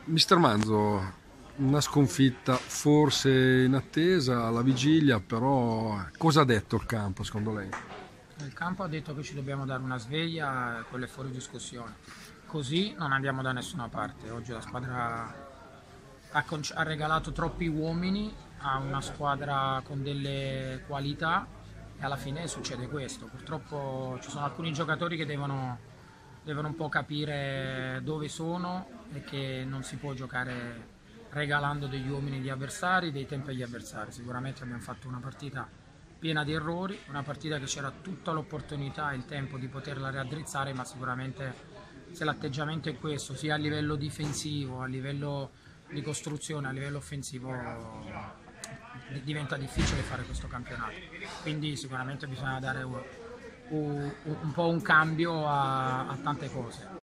Mister Manzo, una sconfitta forse in attesa alla vigilia, però cosa ha detto il campo secondo lei? Il campo ha detto che ci dobbiamo dare una sveglia, quello è fuori discussione. Così non andiamo da nessuna parte. Oggi la squadra ha regalato troppi uomini a una squadra con delle qualità e alla fine succede questo. Purtroppo ci sono alcuni giocatori che devono un po' capire dove sono e che non si può giocare regalando degli uomini agli avversari, dei tempi agli avversari. Sicuramente abbiamo fatto una partita piena di errori, una partita che c'era tutta l'opportunità e il tempo di poterla raddrizzare, ma sicuramente se l'atteggiamento è questo, sia a livello difensivo, a livello di costruzione, a livello offensivo, diventa difficile fare questo campionato. Quindi sicuramente bisogna dare un po' un cambio a tante cose.